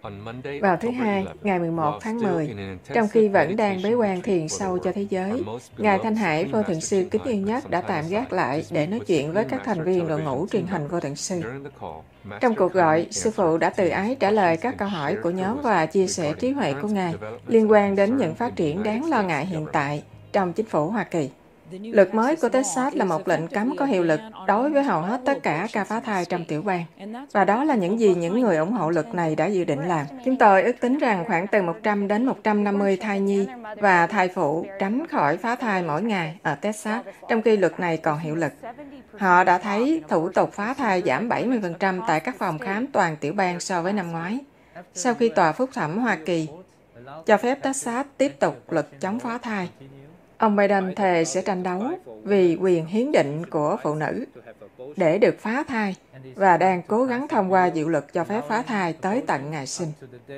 Vào thứ Hai, ngày 11 tháng 10, trong khi vẫn đang bế quan thiền sâu cho thế giới, Ngài Thanh Hải Vô Thượng Sư kính yêu nhất đã tạm gác lại để nói chuyện với các thành viên đội ngũ truyền hành Vô Thượng Sư. Trong cuộc gọi, Sư Phụ đã từ ái trả lời các câu hỏi của nhóm và chia sẻ trí huệ của Ngài liên quan đến những phát triển đáng lo ngại hiện tại trong chính phủ Hoa Kỳ. Luật mới của Texas là một lệnh cấm có hiệu lực đối với hầu hết tất cả ca phá thai trong tiểu bang. Và đó là những gì những người ủng hộ luật này đã dự định làm. Chúng tôi ước tính rằng khoảng từ 100 đến 150 thai nhi và thai phụ tránh khỏi phá thai mỗi ngày ở Texas, trong khi luật này còn hiệu lực. Họ đã thấy thủ tục phá thai giảm 70% tại các phòng khám toàn tiểu bang so với năm ngoái. Sau khi Tòa Phúc thẩm Hoa Kỳ cho phép Texas tiếp tục luật chống phá thai, ông Biden thề sẽ tranh đấu vì quyền hiến định của phụ nữ để được phá thai và đang cố gắng thông qua dự luật cho phép phá thai tới tận ngày sinh.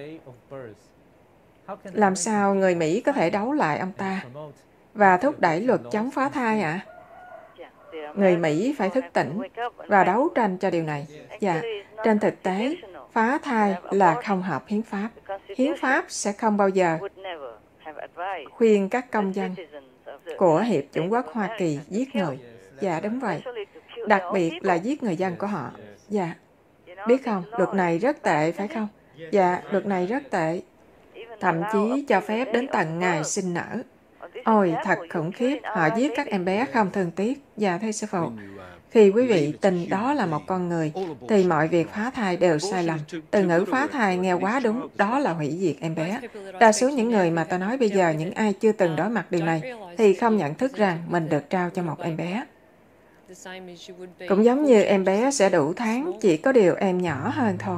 Làm sao người Mỹ có thể đấu lại ông ta và thúc đẩy luật chống phá thai ạ? Người Mỹ phải thức tỉnh và đấu tranh cho điều này. Dạ, trên thực tế, phá thai là không hợp hiến pháp. Hiến pháp sẽ không bao giờ khuyên các công dân của Hiệp chủng quốc Hoa Kỳ giết người. Dạ, đúng vậy. Đặc biệt là giết người dân của họ. Dạ. Biết không, luật này rất tệ, phải không? Dạ, luật này rất tệ. Thậm chí cho phép đến tận ngày sinh nở. Ôi, thật khủng khiếp, họ giết các em bé không thương tiếc. Dạ, thưa Sư Phụ. Khi quý vị tin đó là một con người, thì mọi việc phá thai đều sai lầm. Từ ngữ phá thai nghe quá đúng, đó là hủy diệt em bé. Đa số những người mà tôi nói bây giờ, những ai chưa từng đối mặt điều này, thì không nhận thức rằng mình được trao cho một em bé. Cũng giống như em bé sẽ đủ tháng, chỉ có điều em nhỏ hơn thôi.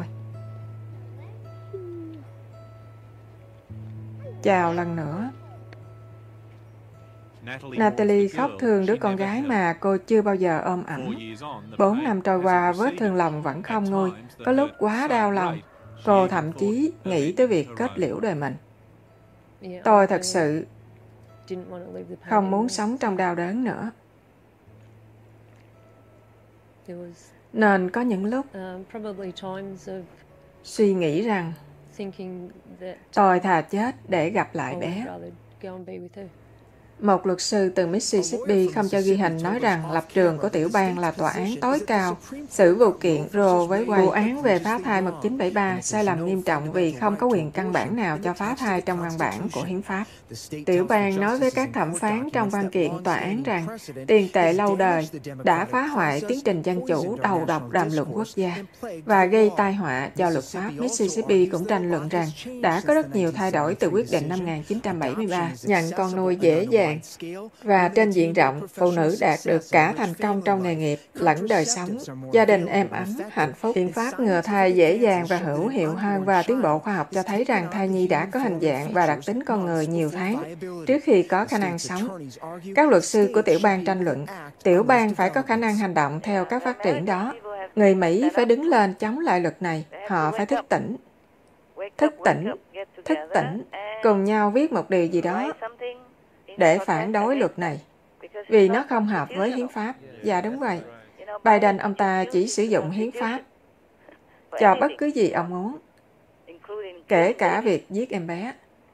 Chào lần nữa. Natalie khóc thương đứa con gái mà cô chưa bao giờ ôm ẵm. 4 năm trôi qua, vết thương lòng vẫn không nguôi. Có lúc quá đau lòng, cô thậm chí nghĩ tới việc kết liễu đời mình. Tôi thật sự không muốn sống trong đau đớn nữa. Nên có những lúc suy nghĩ rằng tôi thà chết để gặp lại bé. Một luật sư từ Mississippi không cho ghi hình nói rằng lập trường của tiểu bang là tòa án tối cao xử vụ kiện Roe với Wade. Vụ án về phá thai 1973 sai lầm nghiêm trọng vì không có quyền căn bản nào cho phá thai trong văn bản của hiến pháp. Tiểu bang nói với các thẩm phán trong văn kiện tòa án rằng tiền tệ lâu đời đã phá hoại tiến trình dân chủ đầu độc đàm luận quốc gia và gây tai họa cho luật pháp. Mississippi cũng tranh luận rằng đã có rất nhiều thay đổi từ quyết định năm 1973 nhận con nuôi dễ dàng và trên diện rộng, phụ nữ đạt được cả thành công trong nghề nghiệp lẫn đời sống, gia đình êm ấm, hạnh phúc. Biện pháp ngừa thai dễ dàng và hữu hiệu hơn và tiến bộ khoa học cho thấy rằng thai nhi đã có hình dạng và đặc tính con người nhiều tháng trước khi có khả năng sống. Các luật sư của tiểu bang tranh luận, tiểu bang phải có khả năng hành động theo các phát triển đó. Người Mỹ phải đứng lên chống lại luật này. Họ phải thức tỉnh, cùng nhau viết một điều gì đó để phản đối luật này, vì nó không hợp với hiến pháp. Dạ, đúng vậy. Biden ông ta chỉ sử dụng hiến pháp cho bất cứ gì ông muốn, kể cả việc giết em bé.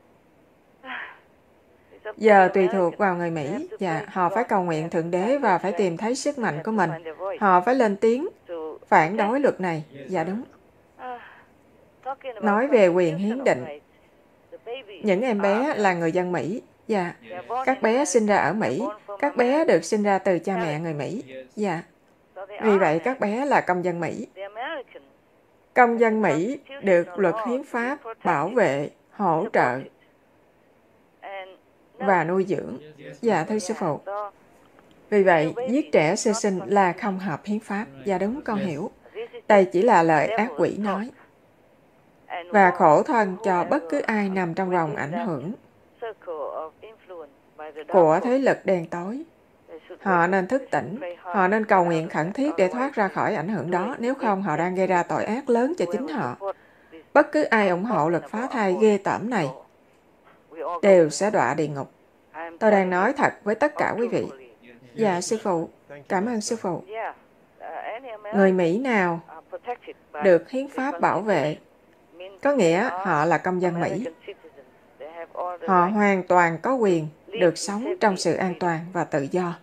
Giờ tùy thuộc vào người Mỹ, và họ phải cầu nguyện Thượng Đế và phải tìm thấy sức mạnh của mình. Họ phải lên tiếng phản đối luật này. Dạ, đúng. Nói về quyền hiến định, những em bé là người dân Mỹ. Dạ, các bé sinh ra ở Mỹ, các bé được sinh ra từ cha mẹ người Mỹ. Dạ, vì vậy các bé là công dân Mỹ. Công dân Mỹ được luật hiến pháp bảo vệ, hỗ trợ và nuôi dưỡng. Dạ, thưa Sư Phụ. Vì vậy, giết trẻ sơ sinh là không hợp hiến pháp. Dạ, đúng, con hiểu. Đây chỉ là lời ác quỷ nói. Và khổ thân cho bất cứ ai nằm trong vòng ảnh hưởng của thế lực đen tối. Họ nên thức tỉnh, họ nên cầu nguyện khẩn thiết để thoát ra khỏi ảnh hưởng đó, nếu không họ đang gây ra tội ác lớn cho chính họ. Bất cứ ai ủng hộ luật phá thai ghê tởm này đều sẽ đọa địa ngục. Tôi đang nói thật với tất cả quý vị. Dạ, Sư Phụ. Cảm ơn Sư Phụ. Người Mỹ nào được hiến pháp bảo vệ có nghĩa họ là công dân Mỹ. Họ hoàn toàn có quyền được sống trong sự an toàn và tự do,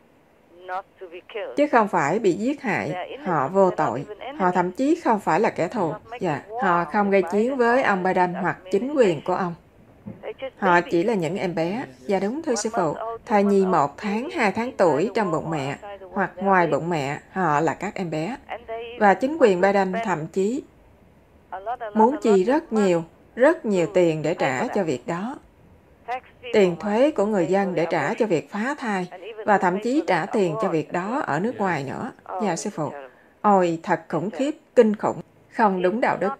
chứ không phải bị giết hại. Họ vô tội. Họ thậm chí không phải là kẻ thù. Họ không gây chiến với ông Biden hoặc chính quyền của ông. Họ chỉ là những em bé. Dạ đúng thưa sư phụ. Thai nhi 1 tháng, 2 tháng tuổi trong bụng mẹ hoặc ngoài bụng mẹ, họ là các em bé. Và chính quyền Biden thậm chí muốn chi rất nhiều tiền để trả cho việc đó. Tiền thuế của người dân để trả cho việc phá thai, và thậm chí trả tiền cho việc đó ở nước ngoài nữa. Dạ sư phụ. Ôi, thật khủng khiếp, kinh khủng, không đúng đạo đức,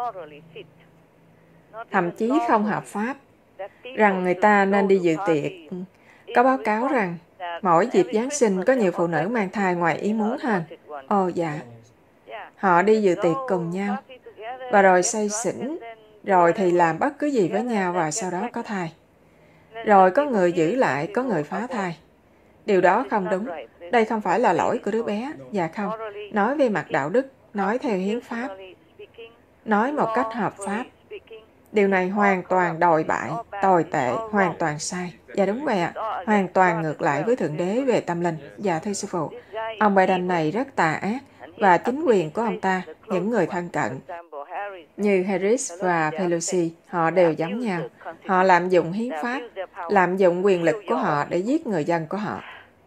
thậm chí không hợp pháp, rằng người ta nên đi dự tiệc. Có báo cáo rằng mỗi dịp Giáng sinh có nhiều phụ nữ mang thai ngoài ý muốn hơn. Ồ dạ. Họ đi dự tiệc cùng nhau, và rồi say xỉn, rồi thì làm bất cứ gì với nhau và sau đó có thai. Rồi có người giữ lại, có người phá thai. Điều đó không đúng. Đây không phải là lỗi của đứa bé. Dạ không. Nói về mặt đạo đức, nói theo hiến pháp, nói một cách hợp pháp. Điều này hoàn toàn đồi bại, tồi tệ, hoàn toàn sai. Dạ đúng vậy ạ. Hoàn toàn ngược lại với Thượng Đế về tâm linh. Dạ thưa sư phụ. Ông Biden này rất tà ác, và chính quyền của ông ta, những người thân cận, như Harris và Pelosi, họ đều giống nhau. Họ lạm dụng hiến pháp, lạm dụng quyền lực của họ để giết người dân của họ.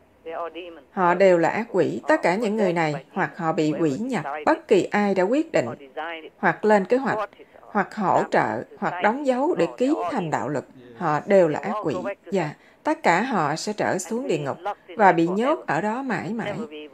Họ đều là ác quỷ. Tất cả những người này, hoặc họ bị quỷ nhập, bất kỳ ai đã quyết định, hoặc lên kế hoạch, hoặc hỗ trợ, hoặc đóng dấu để ký thành đạo luật, họ đều là ác quỷ. Và tất cả họ sẽ trở xuống địa ngục và bị nhốt ở đó mãi mãi.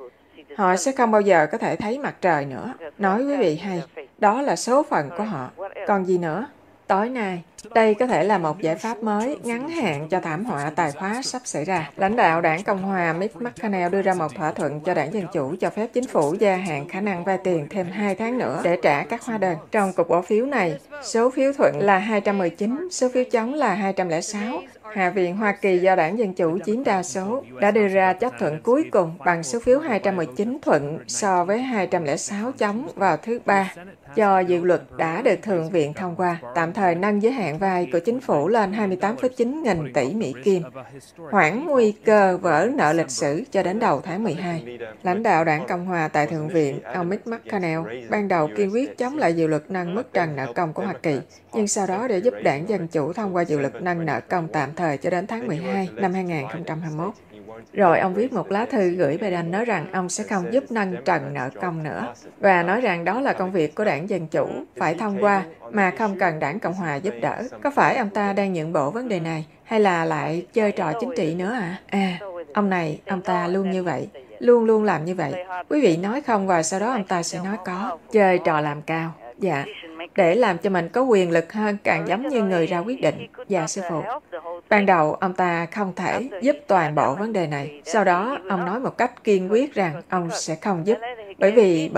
Họ sẽ không bao giờ có thể thấy mặt trời nữa. Nói quý vị hay, đó là số phận của họ. Còn gì nữa? Tối nay, đây có thể là một giải pháp mới, ngắn hạn cho thảm họa tài khóa sắp xảy ra. Lãnh đạo đảng Cộng hòa Mitch McConnell đưa ra một thỏa thuận cho đảng Dân Chủ cho phép chính phủ gia hạn khả năng vay tiền thêm 2 tháng nữa để trả các hóa đơn. Trong cuộc bỏ phiếu này, số phiếu thuận là 219, số phiếu chống là 206. Hạ viện Hoa Kỳ do đảng Dân Chủ chiếm đa số đã đưa ra chấp thuận cuối cùng bằng số phiếu 219 thuận so với 206 chống vào thứ Ba, cho dự luật đã được Thượng viện thông qua, tạm thời nâng giới hạn vay của chính phủ lên 28,9 nghìn tỷ Mỹ Kim, hoãn nguy cơ vỡ nợ lịch sử cho đến đầu tháng 12. Lãnh đạo đảng Cộng hòa tại Thượng viện, ông Mitch McConnell, ban đầu kiên quyết chống lại dự luật nâng mức trần nợ công của Hoa Kỳ, nhưng sau đó để giúp đảng Dân Chủ thông qua dự luật nâng nợ công tạm thời cho đến tháng 12 năm 2021. Rồi ông viết một lá thư gửi Biden nói rằng ông sẽ không giúp nâng trần nợ công nữa, và nói rằng đó là công việc của đảng Dân Chủ phải thông qua mà không cần đảng Cộng hòa giúp đỡ. Có phải ông ta đang nhượng bộ vấn đề này hay là lại chơi trò chính trị nữa ạ? Ông ta luôn như vậy, luôn luôn làm như vậy. Quý vị nói không và sau đó ông ta sẽ nói có, chơi trò làm cao. Dạ, để làm cho mình có quyền lực hơn, càng giống như người ra quyết định. Dạ sư phụ. Ban đầu ông ta không thể giúp toàn bộ vấn đề này. Sau đó ông nói một cách kiên quyết rằng ông sẽ không giúp. Bởi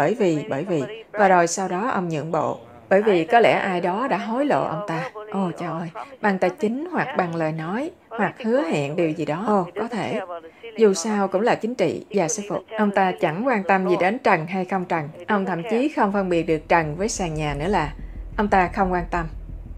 vì. Và rồi sau đó ông nhượng bộ. Bởi vì có lẽ ai đó đã hối lộ ông ta. Ồ trời ơi, bằng tài chính hoặc bằng lời nói, hoặc hứa hẹn điều gì đó. Ồ, có thể. Dù sao cũng là chính trị. Dạ sư phụ. Ông ta chẳng quan tâm gì đến trần hay không trần. Ông thậm chí không phân biệt được trần với sàn nhà nữa là. Ông ta không quan tâm.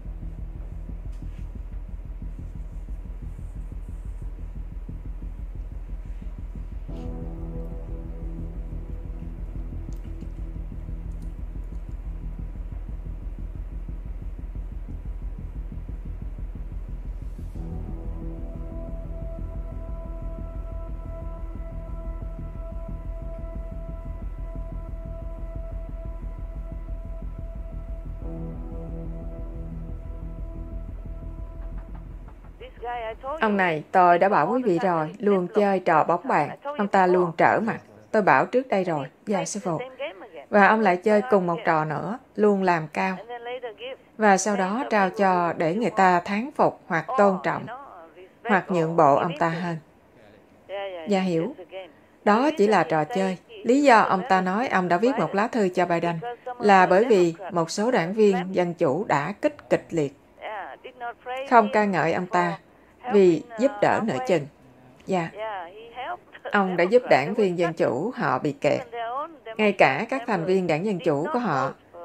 Ông này, tôi đã bảo quý vị rồi, luôn chơi trò bóng bàn. Ông ta luôn trở mặt. Tôi bảo trước đây rồi. Dạ sư phụ. Và ông lại chơi cùng một trò nữa, luôn làm cao. Và sau đó trao cho để người ta thán phục hoặc tôn trọng, hoặc nhượng bộ ông ta hơn. Dạ hiểu. Đó chỉ là trò chơi. Lý do ông ta nói ông đã viết một lá thư cho Biden là bởi vì một số đảng viên Dân Chủ đã kịch liệt, không ca ngợi ông ta vì giúp đỡ nửa chừng. Dạ. Ông đã giúp đảng viên Dân Chủ họ bị kẹt. Ngay cả các thành viên đảng Dân Chủ của họ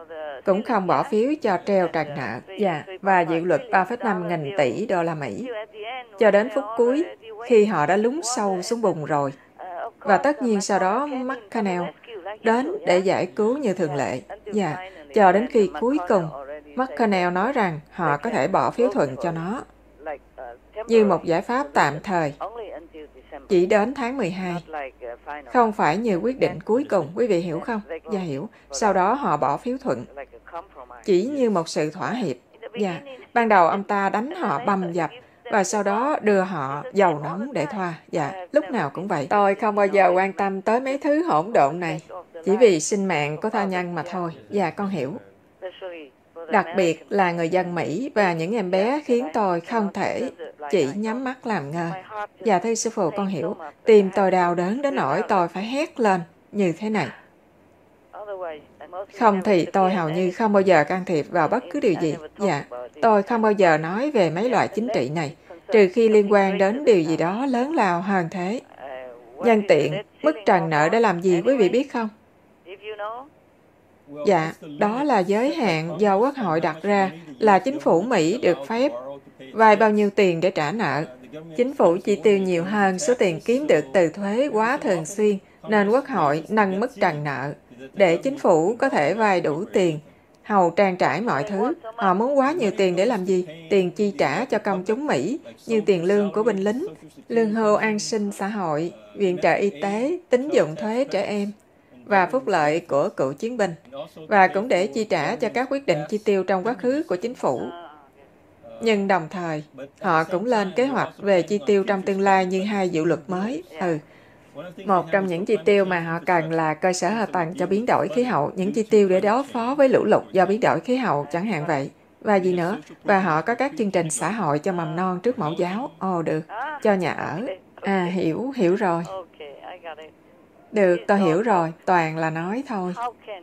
cũng không bỏ phiếu cho treo trần nợ, và dự luật 3,5 nghìn tỷ đô la Mỹ. Cho đến phút cuối, khi họ đã lún sâu xuống bùn rồi, và tất nhiên sau đó McConnell đến để giải cứu như thường lệ, cho đến khi cuối cùng, McConnell nói rằng họ có thể bỏ phiếu thuận cho nó như một giải pháp tạm thời, chỉ đến tháng 12. Không phải như quyết định cuối cùng, quý vị hiểu không? Hiểu. Sau đó họ bỏ phiếu thuận, chỉ như một sự thỏa hiệp. Ban đầu ông ta đánh họ bầm dập, và sau đó đưa họ dầu nóng để thoa. Lúc nào cũng vậy. Tôi không bao giờ quan tâm tới mấy thứ hỗn độn này, chỉ vì sinh mạng của tha nhân mà thôi. Con hiểu. Đặc biệt là người dân Mỹ và những em bé khiến tôi không thể chỉ nhắm mắt làm ngơ. Thưa sư phụ, con hiểu. Tim tôi đau đớn đến nỗi tôi phải hét lên như thế này. Không thì tôi hầu như không bao giờ can thiệp vào bất cứ điều gì. Tôi không bao giờ nói về mấy loại chính trị này, trừ khi liên quan đến điều gì đó lớn lao hơn thế. Nhân tiện, mức trần nợ đã làm gì quý vị biết không? Đó là giới hạn do Quốc hội đặt ra, là chính phủ Mỹ được phép vay bao nhiêu tiền để trả nợ. Chính phủ chi tiêu nhiều hơn số tiền kiếm được từ thuế quá thường xuyên, nên Quốc hội nâng mức trần nợ để chính phủ có thể vay đủ tiền, hầu trang trải mọi thứ. Họ muốn quá nhiều tiền để làm gì? Tiền chi trả cho công chúng Mỹ, như tiền lương của binh lính, lương hưu an sinh xã hội, viện trợ y tế, tín dụng thuế trẻ em, và phúc lợi của cựu chiến binh, và cũng để chi trả cho các quyết định chi tiêu trong quá khứ của chính phủ. Nhưng đồng thời, họ cũng lên kế hoạch về chi tiêu trong tương lai như 2 dự luật mới. Một trong những chi tiêu mà họ cần là cơ sở hạ tầng cho biến đổi khí hậu, những chi tiêu để đối phó với lũ lụt do biến đổi khí hậu, chẳng hạn vậy. Và gì nữa? Và họ có các chương trình xã hội cho mầm non trước mẫu giáo. Được. Cho nhà ở. Hiểu rồi. Được, tôi hiểu rồi. Toàn là nói thôi.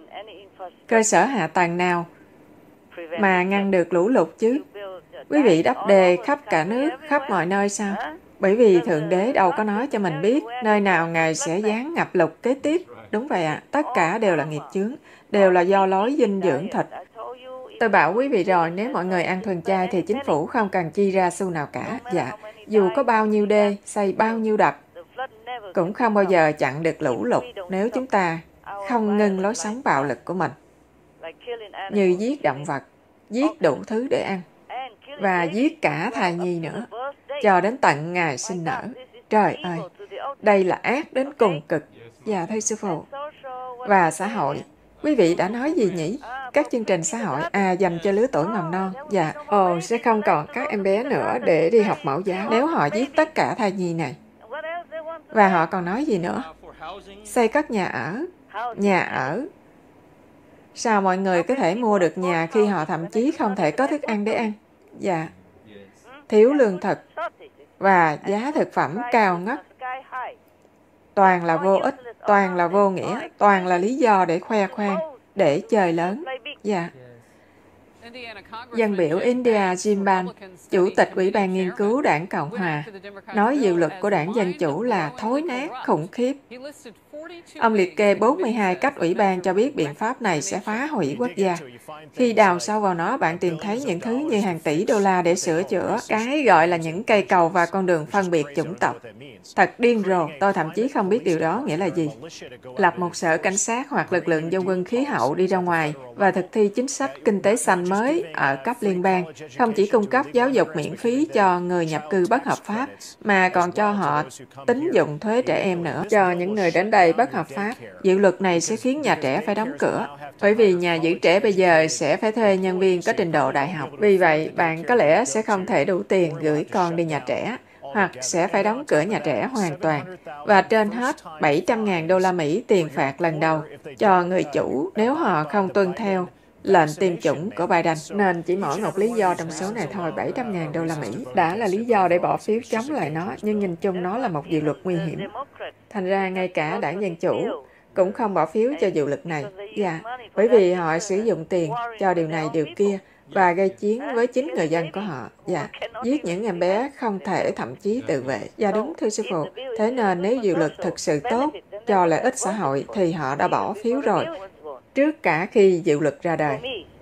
Cơ sở hạ tầng nào mà ngăn được lũ lụt chứ? Quý vị đắp đê khắp cả nước, khắp mọi nơi sao? Bởi vì Thượng Đế đâu có nói cho mình biết nơi nào Ngài sẽ giáng ngập lụt kế tiếp. Đúng vậy ạ. Tất cả đều là nghiệp chướng, đều là do lối dinh dưỡng thịt. Tôi bảo quý vị rồi, nếu mọi người ăn thuần chay thì chính phủ không cần chi ra xu nào cả. Dù có bao nhiêu đê, xây bao nhiêu đập, cũng không bao giờ chặn được lũ lụt nếu chúng ta không ngưng lối sống bạo lực của mình. Như giết động vật, giết đủ thứ để ăn, và giết cả thai nhi nữa, cho đến tận ngày sinh nở. Trời ơi, đây là ác đến cùng cực. Thưa sư phụ. Và xã hội, quý vị đã nói gì nhỉ? Các chương trình xã hội, dành cho lứa tuổi mầm non. Sẽ không còn các em bé nữa để đi học mẫu giáo nếu họ giết tất cả thai nhi này. Và họ còn nói gì nữa? Xây cất nhà ở. Nhà ở. Sao mọi người có thể mua được nhà khi họ thậm chí không thể có thức ăn để ăn? Thiếu lương thực và giá thực phẩm cao ngất. Toàn là vô ích, toàn là vô nghĩa, toàn là lý do để khoe khoang, để chơi lớn. Dân biểu India Jim Ban, Chủ tịch Ủy ban Nghiên cứu Đảng Cộng Hòa, nói dự luật của Đảng Dân Chủ là thối nát, khủng khiếp. Ông liệt kê 42 cách ủy ban cho biết biện pháp này sẽ phá hủy quốc gia. Khi đào sâu vào nó, bạn tìm thấy những thứ như hàng tỷ đô la để sửa chữa cái gọi là những cây cầu và con đường phân biệt chủng tộc. Thật điên rồ, tôi thậm chí không biết điều đó nghĩa là gì. Lập một sở cảnh sát hoặc lực lượng dân quân khí hậu đi ra ngoài và thực thi chính sách kinh tế xanh mới ở cấp liên bang, không chỉ cung cấp giáo dục miễn phí cho người nhập cư bất hợp pháp, mà còn cho họ tín dụng thuế trẻ em nữa cho những người đến đây bất hợp pháp. Dự luật này sẽ khiến nhà trẻ phải đóng cửa, bởi vì nhà giữ trẻ bây giờ sẽ phải thuê nhân viên có trình độ đại học. Vì vậy, bạn có lẽ sẽ không thể đủ tiền gửi con đi nhà trẻ, hoặc sẽ phải đóng cửa nhà trẻ hoàn toàn. Và trên hết, 700.000 đô la Mỹ tiền phạt lần đầu cho người chủ nếu họ không tuân theo lệnh tiêm chủng của Biden. Nên chỉ mỗi một lý do trong số này thôi, 700.000 đô la Mỹ đã là lý do để bỏ phiếu chống lại nó, nhưng nhìn chung nó là một dự luật nguy hiểm. Thành ra ngay cả Đảng Dân Chủ cũng không bỏ phiếu cho dự luật này. Bởi vì họ sử dụng tiền cho điều này điều kia và gây chiến với chính người dân của họ. Giết những em bé không thể thậm chí tự vệ. Đúng, thưa sư phụ. Thế nên nếu dự luật thực sự tốt cho lợi ích xã hội thì họ đã bỏ phiếu rồi, trước cả khi dự luật ra đời.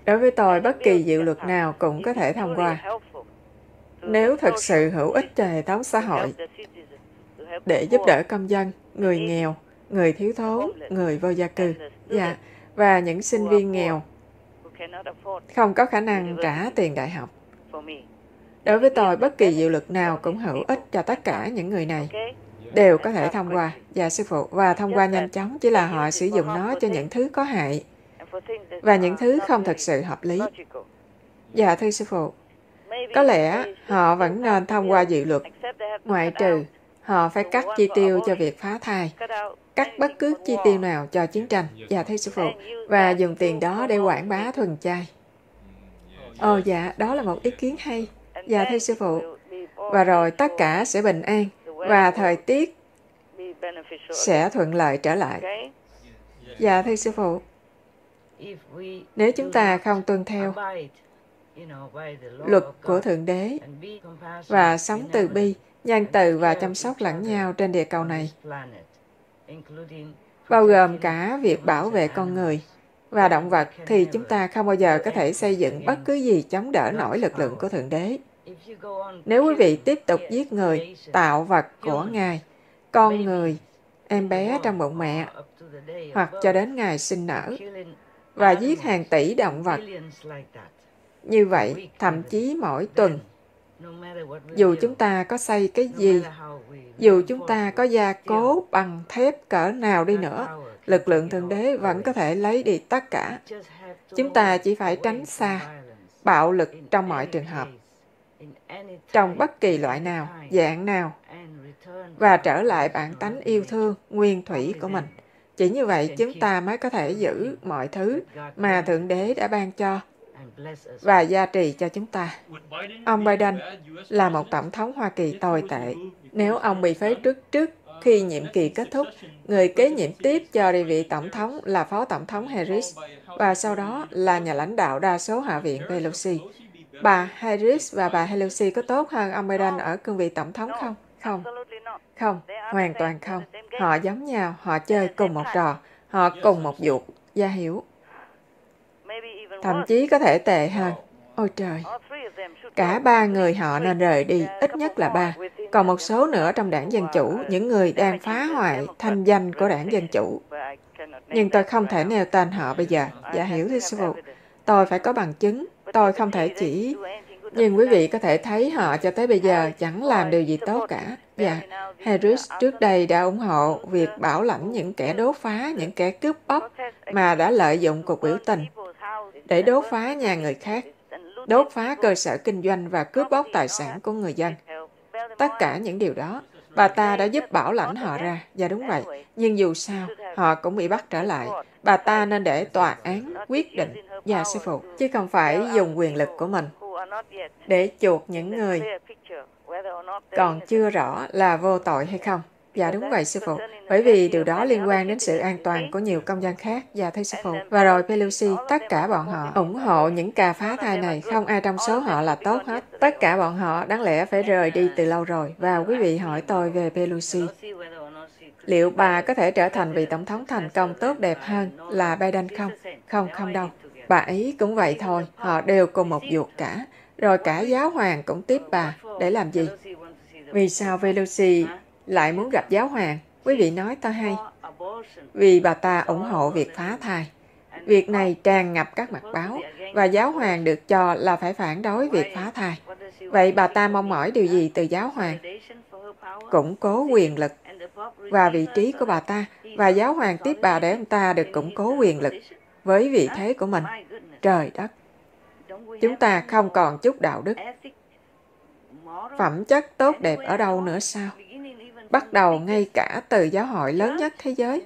Đối với tôi, bất kỳ dự luật nào cũng có thể thông qua. Nếu thực sự hữu ích cho hệ thống xã hội, để giúp đỡ công dân, người nghèo, người thiếu thốn, người vô gia cư, và những sinh viên nghèo không có khả năng trả tiền đại học. Đối với tôi, bất kỳ dự luật nào cũng hữu ích cho tất cả những người này, đều có thể thông qua. Dạ, sư phụ, và thông qua nhanh chóng, chỉ là họ sử dụng nó cho những thứ có hại và những thứ không thật sự hợp lý. Dạ, thưa sư phụ, có lẽ họ vẫn nên thông qua dự luật, ngoại trừ họ phải cắt chi tiêu cho việc phá thai, cắt bất cứ chi tiêu nào cho chiến tranh. Dạ, thưa sư phụ, và dùng tiền đó để quảng bá thuần chay. Ồ dạ, đó là một ý kiến hay. Dạ, thưa sư phụ. Và rồi tất cả sẽ bình an và thời tiết sẽ thuận lợi trở lại. Dạ, thưa sư phụ. Nếu chúng ta không tuân theo luật của Thượng Đế và sống từ bi, nhân từ và chăm sóc lẫn nhau trên địa cầu này, bao gồm cả việc bảo vệ con người và động vật, thì chúng ta không bao giờ có thể xây dựng bất cứ gì chống đỡ nổi lực lượng của Thượng Đế. Nếu quý vị tiếp tục giết người, tạo vật của Ngài, con người, em bé trong bụng mẹ, hoặc cho đến ngày sinh nở, và giết hàng tỷ động vật, như vậy, thậm chí mỗi tuần, dù chúng ta có xây cái gì, dù chúng ta có gia cố bằng thép cỡ nào đi nữa, lực lượng Thượng Đế vẫn có thể lấy đi tất cả. Chúng ta chỉ phải tránh xa bạo lực trong mọi trường hợp, trong bất kỳ loại nào, dạng nào, và trở lại bản tánh yêu thương nguyên thủy của mình. Chỉ như vậy chúng ta mới có thể giữ mọi thứ mà Thượng Đế đã ban cho và gia trì cho chúng ta. Ông Biden là một tổng thống Hoa Kỳ tồi tệ. Nếu ông bị phế truất trước khi nhiệm kỳ kết thúc, người kế nhiệm tiếp cho địa vị tổng thống là Phó Tổng thống Harris, và sau đó là nhà lãnh đạo đa số Hạ viện Pelosi. Bà Harris và bà Pelosi có tốt hơn ông Biden ở cương vị tổng thống không? Không. Không, hoàn toàn không. Họ giống nhau, họ chơi cùng một trò, họ cùng một vụ, gia hiểu. Thậm chí có thể tệ hơn. Ôi trời! Cả ba người họ nên rời đi, ít nhất là ba. Còn một số nữa trong đảng Dân Chủ, những người đang phá hoại thanh danh của đảng Dân Chủ. Nhưng tôi không thể nêu tên họ bây giờ. Dạ hiểu thưa sư phụ. Tôi phải có bằng chứng. Tôi không thể chỉ... Nhưng quý vị có thể thấy họ cho tới bây giờ chẳng làm điều gì tốt cả. Dạ, Harris trước đây đã ủng hộ việc bảo lãnh những kẻ đốt phá, những kẻ cướp bóc mà đã lợi dụng cuộc biểu tình để đốt phá nhà người khác, đốt phá cơ sở kinh doanh và cướp bóc tài sản của người dân. Tất cả những điều đó, bà ta đã giúp bảo lãnh họ ra. Dạ đúng vậy. Nhưng dù sao, họ cũng bị bắt trở lại. Bà ta nên để tòa án quyết định. Dạ sư phụ, chứ không phải dùng quyền lực của mình để chuộc những người còn chưa rõ là vô tội hay không. Dạ đúng vậy sư phụ. Bởi vì điều đó liên quan đến sự an toàn của nhiều công dân khác. Dạ thưa sư phụ. Và rồi Pelosi, tất cả bọn họ ủng hộ những ca phá thai này. Không ai trong số họ là tốt hết. Tất cả bọn họ đáng lẽ phải rời đi từ lâu rồi. Và quý vị hỏi tôi về Pelosi. Liệu bà có thể trở thành vị tổng thống thành công tốt đẹp hơn là Biden không? Không, không đâu. Bà ấy cũng vậy thôi. Họ đều cùng một ruột cả. Rồi cả giáo hoàng cũng tiếp bà. Để làm gì? Vì sao Pelosi lại muốn gặp giáo hoàng? Quý vị nói tôi hay. Vì bà ta ủng hộ việc phá thai. Việc này tràn ngập các mặt báo, và giáo hoàng được cho là phải phản đối việc phá thai. Vậy bà ta mong mỏi điều gì từ giáo hoàng? Củng cố quyền lực và vị trí của bà ta, và giáo hoàng tiếp bà để ông ta được củng cố quyền lực với vị thế của mình. Trời đất! Chúng ta không còn chút đạo đức, phẩm chất tốt đẹp ở đâu nữa sao? Bắt đầu ngay cả từ giáo hội lớn nhất thế giới.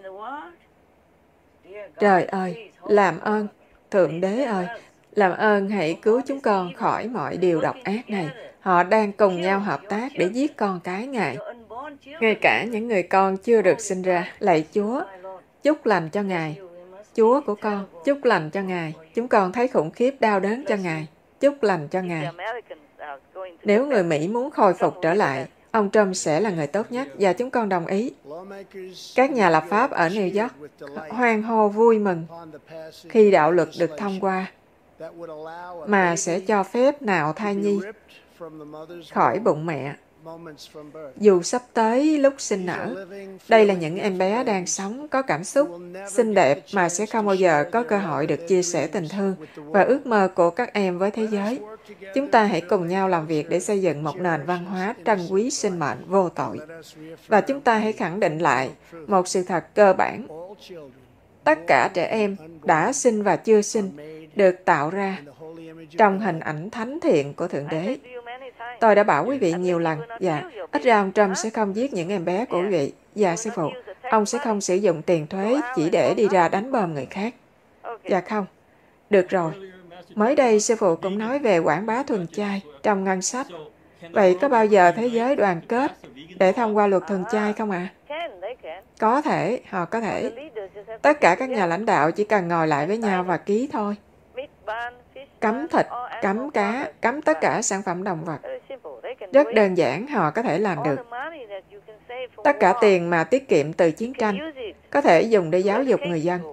Trời ơi, làm ơn, Thượng Đế ơi, làm ơn hãy cứu chúng con khỏi mọi điều độc ác này. Họ đang cùng nhau hợp tác để giết con cái Ngài. Ngay cả những người con chưa được sinh ra, lạy Chúa, chúc lành cho Ngài. Chúa của con, chúc lành cho Ngài. Chúng con thấy khủng khiếp đau đớn cho Ngài. Chúc lành cho Ngài. Nếu người Mỹ muốn khôi phục trở lại, ông Trump sẽ là người tốt nhất, và chúng con đồng ý. Các nhà lập pháp ở New York hoan hô vui mừng khi đạo luật được thông qua mà sẽ cho phép nạo thai nhi khỏi bụng mẹ, dù sắp tới lúc sinh nở. Đây là những em bé đang sống, có cảm xúc, xinh đẹp mà sẽ không bao giờ có cơ hội được chia sẻ tình thương và ước mơ của các em với thế giới. Chúng ta hãy cùng nhau làm việc để xây dựng một nền văn hóa trân quý sinh mệnh vô tội. Và chúng ta hãy khẳng định lại một sự thật cơ bản. Tất cả trẻ em đã sinh và chưa sinh được tạo ra trong hình ảnh thánh thiện của Thượng Đế. Tôi đã bảo quý vị nhiều lần, ít ra ông Trump sẽ không giết những em bé của quý vị. Sư phụ, ông sẽ không sử dụng tiền thuế chỉ để đi ra đánh bom người khác. Không. Được rồi. Mới đây, sư phụ cũng nói về quảng bá thuần chay trong ngân sách. Vậy có bao giờ thế giới đoàn kết để thông qua luật thuần chay không ạ? Có thể, họ có thể. Tất cả các nhà lãnh đạo chỉ cần ngồi lại với nhau và ký thôi. Cấm thịt, cấm cá, cấm tất cả sản phẩm động vật. Rất đơn giản, họ có thể làm được. Tất cả tiền mà tiết kiệm từ chiến tranh có thể dùng để giáo dục người dân.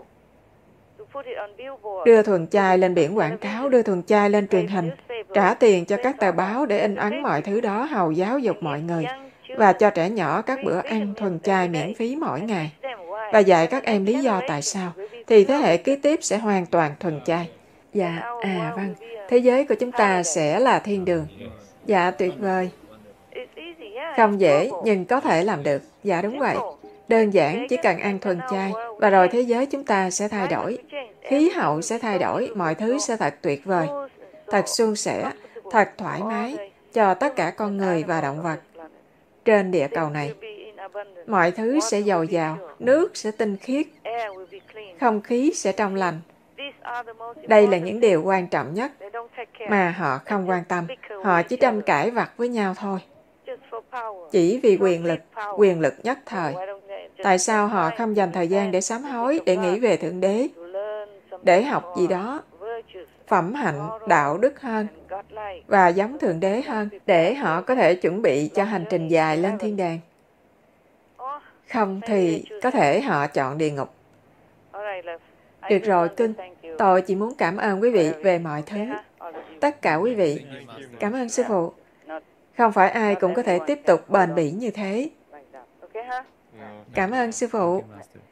Đưa thuần chay lên biển quảng cáo, đưa thuần chay lên truyền hình, trả tiền cho các tờ báo để in ấn mọi thứ đó hầu giáo dục mọi người, và cho trẻ nhỏ các bữa ăn thuần chay miễn phí mỗi ngày, và dạy các em lý do tại sao, thì thế hệ kế tiếp sẽ hoàn toàn thuần chay. Vâng, thế giới của chúng ta sẽ là thiên đường. Tuyệt vời. Không dễ, nhưng có thể làm được. Đúng vậy. Đơn giản, chỉ cần ăn thuần chay, và rồi thế giới chúng ta sẽ thay đổi. Khí hậu sẽ thay đổi, mọi thứ sẽ thật tuyệt vời, thật suôn sẻ, thật thoải mái cho tất cả con người và động vật trên địa cầu này. Mọi thứ sẽ dồi dào, nước sẽ tinh khiết, không khí sẽ trong lành. Đây là những điều quan trọng nhất mà họ không quan tâm. Họ chỉ tranh cãi vặt với nhau thôi. Chỉ vì quyền lực nhất thời. Tại sao họ không dành thời gian để sám hối, để nghĩ về Thượng Đế, để học gì đó, phẩm hạnh, đạo đức hơn, và giống Thượng Đế hơn, để họ có thể chuẩn bị cho hành trình dài lên thiên đàng? Không thì có thể họ chọn địa ngục. Được rồi, cưng. Tôi chỉ muốn cảm ơn quý vị về mọi thứ. Tất cả quý vị. Cảm ơn sư phụ. Không phải ai cũng có thể tiếp tục bền bỉ như thế. Cảm ơn sư phụ.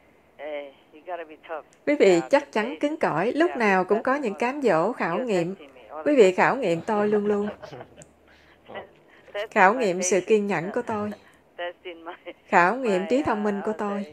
Quý vị chắc chắn cứng cỏi, lúc nào cũng có những cám dỗ khảo nghiệm. Quý vị khảo nghiệm tôi luôn luôn. Khảo nghiệm sự kiên nhẫn của tôi. Khảo nghiệm trí thông minh của tôi.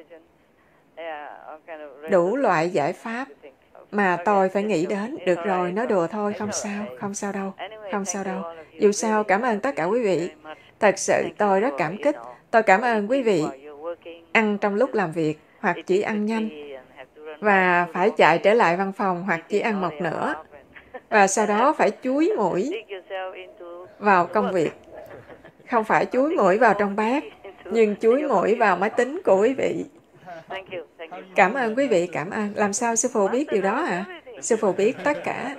Đủ loại giải pháp mà tôi phải nghĩ đến. Được rồi, nói đùa thôi, không sao đâu. Dù sao, cảm ơn tất cả quý vị. Thật sự, tôi rất cảm kích. Tôi cảm ơn quý vị ăn trong lúc làm việc, hoặc chỉ ăn nhanh, và phải chạy trở lại văn phòng, hoặc chỉ ăn một nửa, và sau đó phải chúi mũi vào công việc. Không phải chúi mũi vào trong bát, nhưng chúi mũi vào máy tính của quý vị. Cảm ơn quý vị, cảm ơn. Làm sao sư phụ biết điều đó hả? Sư phụ biết tất cả.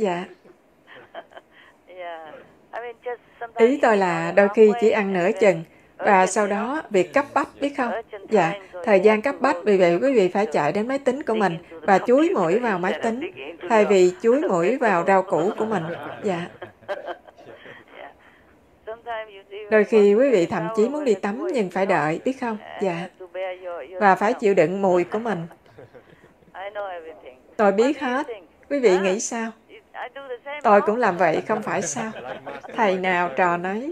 Ý tôi là đôi khi chỉ ăn nửa chừng, và sau đó việc cấp bách, biết không? Thời gian cấp bách, vì vậy quý vị phải chạy đến máy tính của mình và chúi mũi vào máy tính, thay vì chúi mũi vào rau củ của mình. Đôi khi quý vị thậm chí muốn đi tắm nhưng phải đợi, biết không? Và phải chịu đựng mùi của mình. Tôi biết hết. Quý vị nghĩ sao? Tôi cũng làm vậy, không phải sao? Thầy nào trò nấy.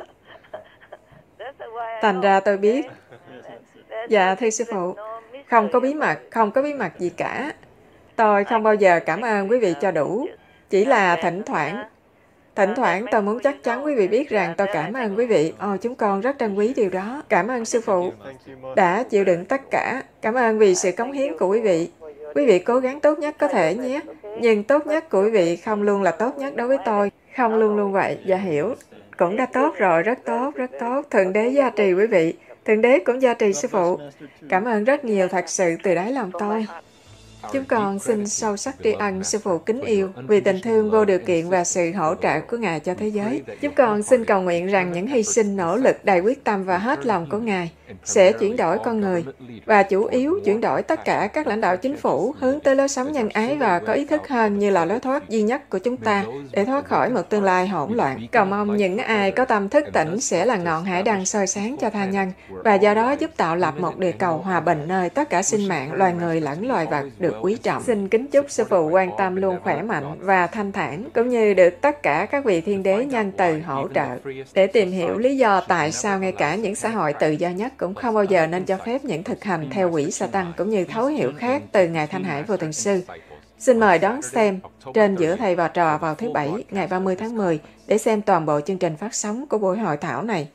Thành ra tôi biết. Thưa sư phụ, không có bí mật gì cả. Tôi không bao giờ cảm ơn quý vị cho đủ. Chỉ là thỉnh thoảng tôi muốn chắc chắn quý vị biết rằng tôi cảm ơn quý vị. Chúng con rất trân quý điều đó. Cảm ơn sư phụ đã chịu đựng tất cả. Cảm ơn vì sự cống hiến của quý vị. Quý vị cố gắng tốt nhất có thể nhé. Nhưng tốt nhất của quý vị không luôn là tốt nhất đối với tôi. Không luôn luôn vậy. Hiểu. Cũng đã tốt rồi, rất tốt. Thượng Đế gia trì quý vị. Thượng Đế cũng gia trì sư phụ. Cảm ơn rất nhiều, thật sự từ đáy lòng tôi. Chúng con xin sâu sắc tri ân Sư Phụ kính yêu vì tình thương vô điều kiện và sự hỗ trợ của Ngài cho thế giới. Chúng con xin cầu nguyện rằng những hy sinh, nỗ lực, đầy quyết tâm và hết lòng của Ngài sẽ chuyển đổi con người và chủ yếu chuyển đổi tất cả các lãnh đạo chính phủ hướng tới lối sống nhân ái và có ý thức hơn như là lối thoát duy nhất của chúng ta để thoát khỏi một tương lai hỗn loạn. Cầu mong những ai có tâm thức tỉnh sẽ là ngọn hải đăng soi sáng cho tha nhân và do đó giúp tạo lập một địa cầu hòa bình nơi tất cả sinh mạng, loài người lẫn loài vật được quý trọng. Xin kính chúc Sư Phụ quan tâm luôn khỏe mạnh và thanh thản, cũng như được tất cả các vị thiên đế nhân từ hỗ trợ để tìm hiểu lý do tại sao ngay cả những xã hội tự do nhất cũng không bao giờ nên cho phép những thực hành theo quỷ Satan cũng như thấu hiểu khác từ Ngài Thanh Hải Vô Thượng Sư. Xin mời đón xem trên Giữa Thầy và Trò vào thứ Bảy, ngày 30 tháng 10 để xem toàn bộ chương trình phát sóng của buổi hội thảo này.